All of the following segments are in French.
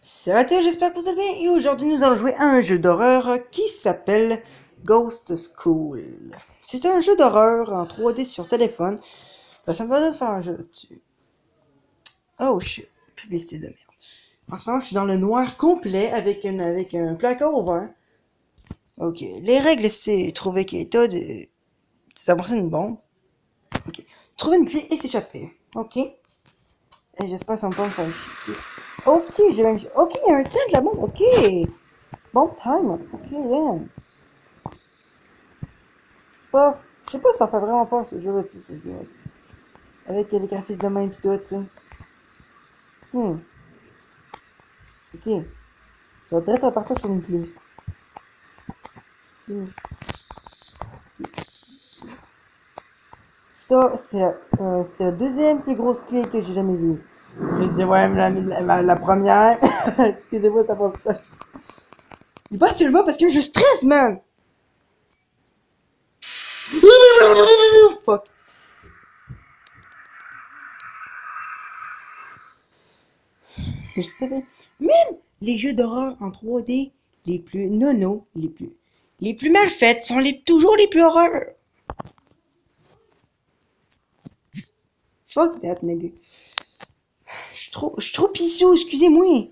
Salut à tous, j'espère que vous allez bien et aujourd'hui nous allons jouer à un jeu d'horreur qui s'appelle Ghost School. C'est un jeu d'horreur en 3D sur téléphone. Ça me permet de faire un jeu là-dessus. Oh shit, publicité de merde. En ce moment je suis dans le noir complet avec un placard ouvert. Ok, les règles c'est trouver Keita, désamorcer une bombe. Ok, trouver une clé et s'échapper. Ok, et j'espère que ça me pas me faire chier. Ok, j'ai même... Ok, il y a un temps de la bombe, ok. Bon time, ok, yeah. Pas, je sais pas si ça fait vraiment pas ce jeu-là, tu sais, parce que, avec les graphismes de même pis tout, tu sais. Ok. Ça va direct repartir sur une clé. Hmm. Ça, c'est la deuxième plus grosse clé que j'ai jamais vue. Tu me dis, ouais, mais la première. Excusez-moi, t'as pas ça. Il paraît que tu le vois parce que je stresse, man! Fuck. Je savais. Même les jeux d'horreur en 3D, les plus nono, les plus mal faits sont toujours les plus horreurs. Fuck that, nigga. Je suis trop pissou, excusez-moi.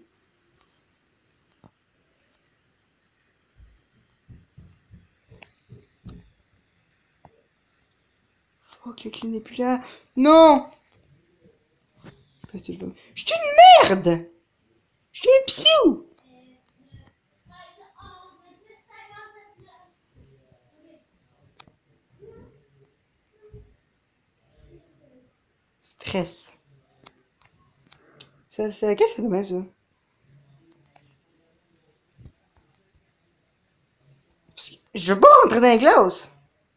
Fuck, le clé n'est plus là. Non! Qu'est-ce que je veux? Je suis une merde! Je suis un pissou! Stress. Ça, c'est laquelle c'est dommage, ça? Parce que je veux pas rentrer dans les glaces!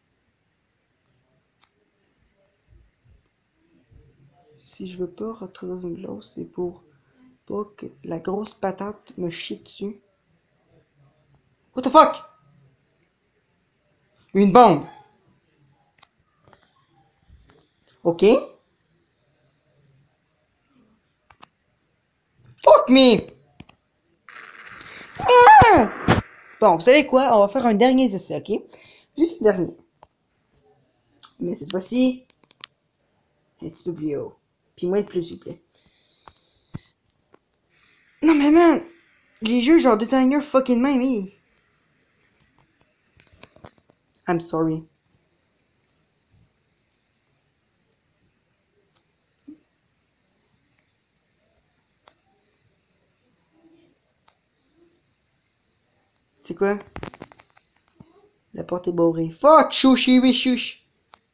Si je veux pas rentrer dans une glace, c'est pour pas que la grosse patate me chie dessus. What the fuck? Une bombe! Ok? Fuck me! Ah! Bon, vous savez quoi? On va faire un dernier essai, ok? Juste le dernier. Mais cette fois-ci, c'est un petit peu plus haut. Puis moins de plus, s'il vous plaît. Non mais man! Les jeux genre designer fucking même, I'm sorry. C'est quoi? La porte est barrée. Fuck! Chouchi, oui, chouch!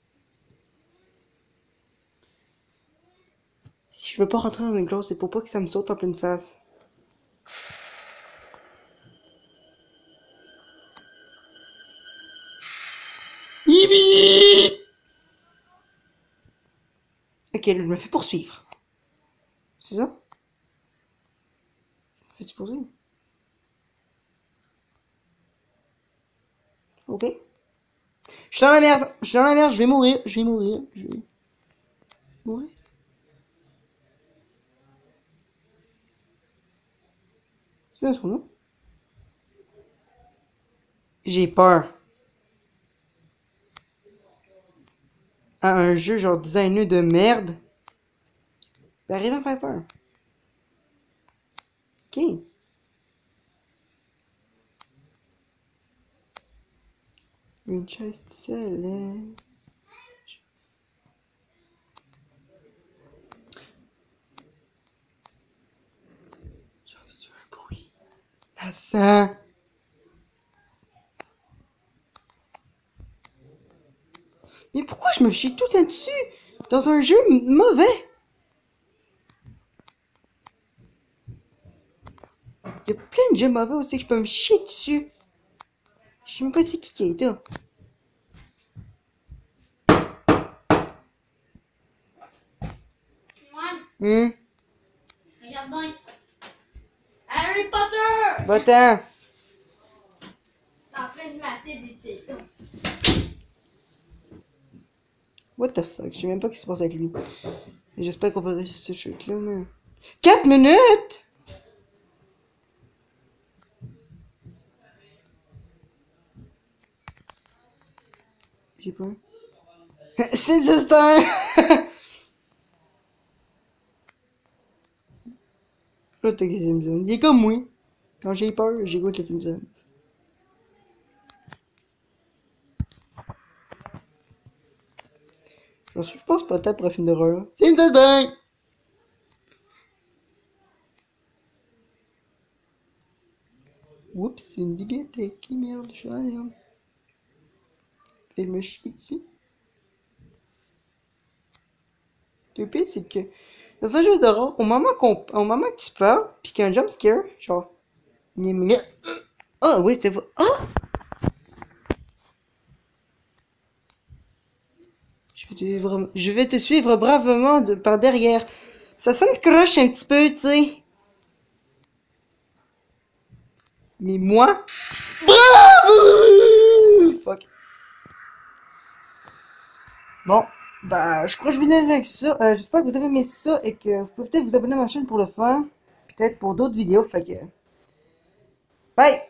Si je veux pas rentrer dans une classe, c'est pour pas que ça me saute en pleine face. Yibi! Ok, je me fais poursuivre. C'est ça? Fais-tu poursuivre? Ok. Je suis dans la merde! Je suis dans la merde, je vais mourir, je vais mourir, je vais mourir. C'est bien son nom? J'ai peur. À un jeu genre designer de merde. T'arrives à me faire peur. Ok. Une chaise seule. J'ai entendu un bruit. La sang. Mais pourquoi je me chie tout là-dessus? Dans un jeu mauvais? Il y a plein de jeux mauvais aussi que je peux me chier dessus. Je sais même pas c'est qui est là. Moine, regarde bien. Harry Potter! Va-t'en. T'es en train de mater des tétons. What the fuck? Je sais même pas ce qui se passe avec lui. Et j'espère qu'on va réussir ce chute là, mais... 4 minutes! sais pas. C'est Sister! Là, t'as les Simpsons. Il est comme moi. Quand j'ai peur, j'écoute les Simpsons. Je pense pas tant pour un film d'horreur. C'est Sister! Oups, c'est une bibliothèque. Merde, je suis dans la merde. Et je me chie dessus. Le pire, c'est que dans un jeu d'horreur, au moment que tu parles, pis qu'il y a un jumpscare, genre. Ah oui, c'est vrai. Ah! Je vais te suivre bravement par derrière. Ça sonne croche un petit peu, tu sais. Mais moi. Bravo! Fuck. Bon, bah, je crois que je vais venir avec ça. J'espère que vous avez aimé ça et que vous pouvez peut-être vous abonner à ma chaîne pour le fun. Peut-être pour d'autres vidéos, fait que. Bye!